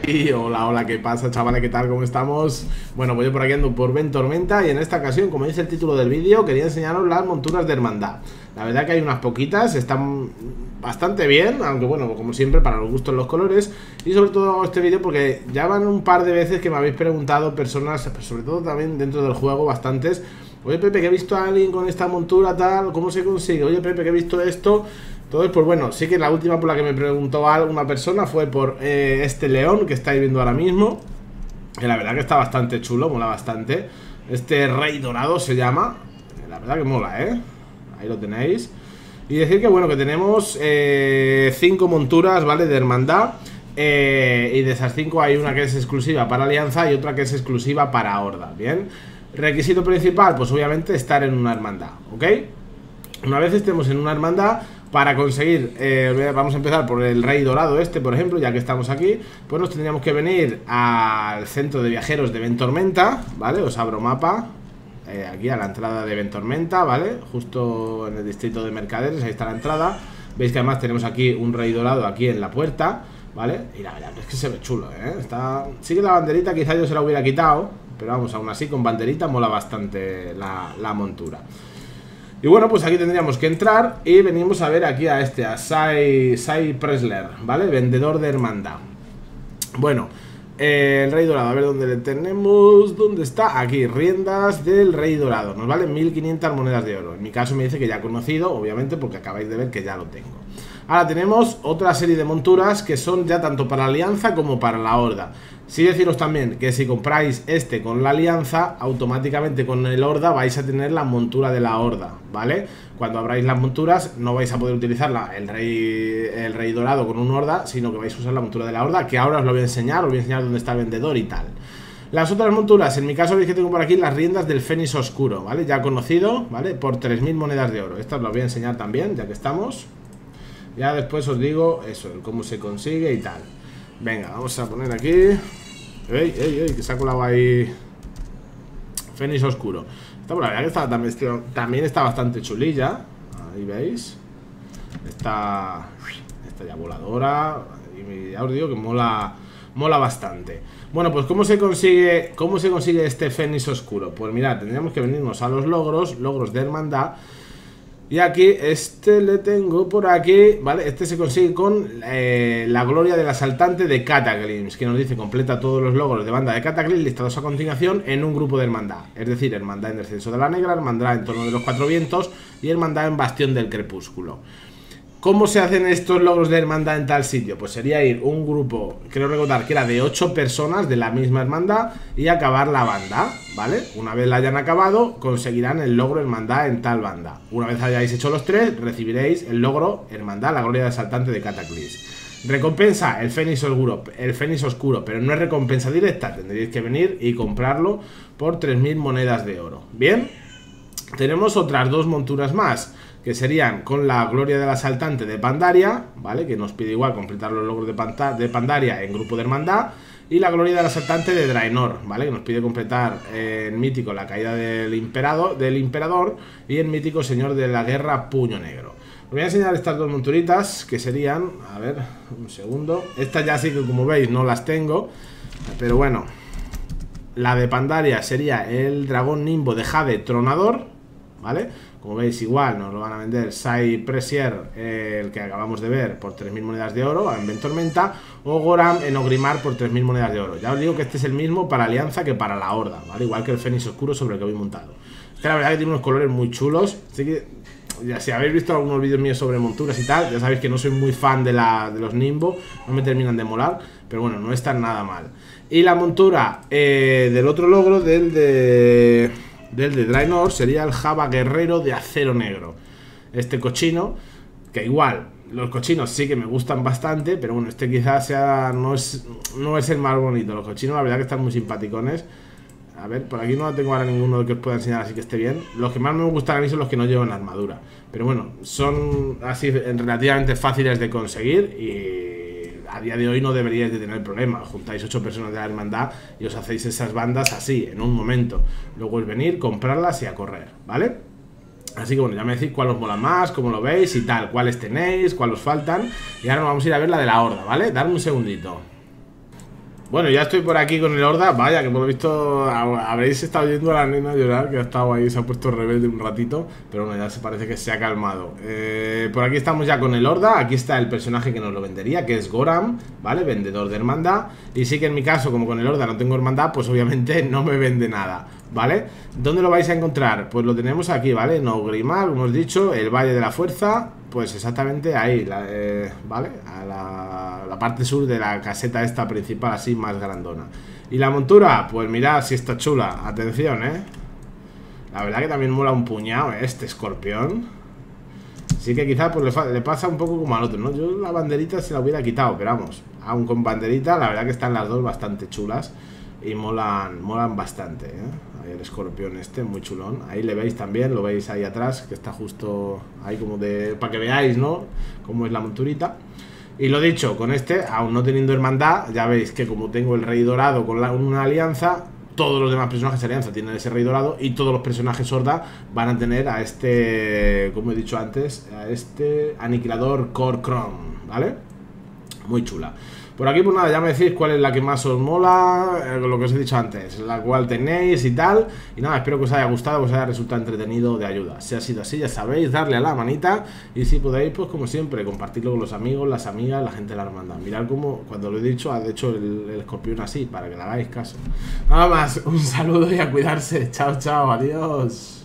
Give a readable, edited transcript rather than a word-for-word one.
ahí. Hola, hola, ¿qué pasa, chavales? ¿Qué tal? ¿Cómo estamos? Bueno, pues yo por aquí ando por Ventormenta y en esta ocasión, como dice el título del vídeo, quería enseñaros las monturas de hermandad. La verdad que hay unas poquitas, están bastante bien, aunque bueno, como siempre, para los gustos los colores. Y sobre todo hago este vídeo porque ya van un par de veces que me habéis preguntado personas, sobre todo también dentro del juego, bastantes. Oye, Pepe, que he visto a alguien con esta montura tal, ¿cómo se consigue? Oye, Pepe, que he visto esto. Entonces, pues bueno, sí que la última por la que me preguntó una persona fue por este león que estáis viendo ahora mismo, que la verdad que está bastante chulo, mola bastante. Este rey dorado se llama, la verdad que mola, ahí lo tenéis. Y decir que bueno, que tenemos 5 monturas, ¿vale? De hermandad. Y de esas 5 hay una que es exclusiva para Alianza y otra que es exclusiva para Horda, ¿bien? Requisito principal, pues obviamente estar en una hermandad, ¿ok? Una vez estemos en una hermandad, para conseguir, vamos a empezar por el rey dorado este, por ejemplo, ya que estamos aquí, pues nos tendríamos que venir al centro de viajeros de Ventormenta, ¿vale? Os abro mapa, aquí a la entrada de Ventormenta, ¿vale? Justo en el distrito de mercaderes, ahí está la entrada. Veis que además tenemos aquí un rey dorado aquí en la puerta, ¿vale? Y la verdad es que se ve chulo, Está... Sí que la banderita quizá yo se la hubiera quitado, pero vamos, aún así con banderita mola bastante la montura. Y bueno, pues aquí tendríamos que entrar y venimos a ver aquí a Sai Presler, ¿vale? Vendedor de hermandad. Bueno, el rey dorado, a ver dónde le tenemos. ¿Dónde está? Aquí, riendas del rey dorado. Nos valen 1500 monedas de oro. En mi caso me dice que ya he conocido, obviamente, porque acabáis de ver que ya lo tengo. Ahora tenemos otra serie de monturas que son ya tanto para la Alianza como para la Horda. Sí deciros también que si compráis este con la Alianza, automáticamente con el Horda vais a tener la montura de la Horda, ¿vale? Cuando abráis las monturas no vais a poder utilizar el rey dorado con un Horda, sino que vais a usar la montura de la Horda, que ahora os lo voy a enseñar dónde está el vendedor y tal. Las otras monturas, en mi caso veis que tengo por aquí las riendas del Fénix Oscuro, ¿vale? Ya conocido, ¿vale? Por 3000 monedas de oro. Estas os las voy a enseñar también, ya que estamos. Ya después os digo eso, cómo se consigue y tal. Venga, vamos a poner aquí. ¡Ey! Que se ha colado ahí Fénix Oscuro. Esta por la verdad que también está bastante chulilla. Ahí veis. Esta ya voladora. Y ya os digo que mola bastante. Bueno, pues ¿cómo se consigue este Fénix Oscuro? Pues mirad, tendríamos que venirnos a los logros de hermandad. Y aquí, este le tengo por aquí, ¿vale? Este se consigue con la gloria del asaltante de Cataclysm, que nos dice completa todos los logros de banda de Cataclysm listados a continuación en un grupo de hermandad. Es decir, hermandad en descenso de la negra, hermandad en torno de los 4 vientos y hermandad en bastión del crepúsculo. ¿Cómo se hacen estos logros de hermandad en tal sitio? Pues sería ir un grupo, creo recordar que era de 8 personas de la misma hermandad y acabar la banda, ¿vale? Una vez la hayan acabado, conseguirán el logro hermandad en tal banda. Una vez hayáis hecho los 3, recibiréis el logro hermandad, la gloria del asaltante de Cataclysm. Recompensa, el Fénix Oscuro, pero no es recompensa directa, tendréis que venir y comprarlo por 3000 monedas de oro. Bien, tenemos otras 2 monturas más, que serían con la gloria del asaltante de Pandaria, ¿vale? Que nos pide igual completar los logros de Pandaria en grupo de hermandad. Y la gloria del asaltante de Draenor, ¿vale? Que nos pide completar en mítico la caída del emperador y en mítico señor de la guerra Puño Negro. Os voy a enseñar estas 2 monturitas que serían, a ver, un segundo. Estas ya sí que como veis no las tengo, pero bueno. La de Pandaria sería el dragón nimbo de Jade Tronador, ¿vale? Como veis igual nos lo van a vender Sai Presier, el que acabamos de ver, por 3000 monedas de oro en Ventormenta, o Goram en Ogrimar por 3000 monedas de oro. Ya os digo que este es el mismo para Alianza que para la Horda, ¿vale? Igual que el Fénix Oscuro sobre el que voy montado. Este la verdad que tiene unos colores muy chulos. Así que ya si habéis visto algunos vídeos míos sobre monturas y tal, ya sabéis que no soy muy fan de los Nimbo, no me terminan de molar, pero bueno, no están nada mal. Y la montura del otro logro, del de Draenor, sería el Java Guerrero de Acero Negro. Este cochino, que igual, los cochinos sí que me gustan bastante, pero bueno, este quizás no es el más bonito. Los cochinos la verdad que están muy simpaticones. A ver, por aquí no tengo ahora ninguno que os pueda enseñar así que esté bien. Los que más me gustan a mí son los que no llevan armadura. Pero bueno, son así relativamente fáciles de conseguir y a día de hoy no deberíais de tener problema. Juntáis 8 personas de la hermandad y os hacéis esas bandas así, en un momento. Luego es venir, comprarlas y a correr, ¿vale? Así que bueno, ya me decís cuál os mola más, cómo lo veis y tal, cuáles tenéis, cuáles os faltan. Y ahora nos vamos a ir a ver la de la Horda, ¿vale? Darme un segundito. Bueno, ya estoy por aquí con el Horda. Vaya, que por lo visto habréis estado viendo a la nena llorar, que ha estado ahí, se ha puesto rebelde un ratito. Pero bueno, ya se parece que se ha calmado. Por aquí estamos ya con el Horda. Aquí está el personaje que nos lo vendería, que es Goram, ¿vale? Vendedor de hermandad. Y sí que en mi caso, como con el Horda no tengo hermandad, pues obviamente no me vende nada, ¿vale? ¿Dónde lo vais a encontrar? Pues lo tenemos aquí, ¿vale? En Orgrimmar, como os he dicho, el Valle de la Fuerza. Pues exactamente ahí, ¿vale? A la parte sur de la caseta esta principal, así más grandona. Y la montura, pues mirad si está chula. Atención, la verdad que también mola un puñado, este escorpión. Sí que quizás pues le pasa un poco como al otro, ¿no? Yo la banderita se la hubiera quitado, pero vamos, aún con banderita, la verdad que están las dos bastante chulas. Y molan bastante, Ahí el escorpión este, muy chulón. Ahí le veis también, lo veis ahí atrás, que está justo ahí como de... para que veáis, ¿no? Cómo es la monturita. Y lo dicho, con este, aún no teniendo hermandad, ya veis que como tengo el rey dorado con una alianza, todos los demás personajes de alianza tienen ese rey dorado y todos los personajes Horda van a tener a este, como he dicho antes, a este aniquilador Kor'kron, ¿vale? Muy chula. Por aquí, pues nada, ya me decís cuál es la que más os mola, lo que os he dicho antes, la cual tenéis y tal. Y nada, espero que os haya gustado, que os haya resultado entretenido, de ayuda. Si ha sido así, ya sabéis, darle a la manita. Y si podéis, pues como siempre, compartirlo con los amigos, las amigas, la gente de la hermandad. Mirad cómo, cuando lo he dicho, ha hecho el escorpión así, para que le hagáis caso. Nada más, un saludo y a cuidarse. Chao, chao, adiós.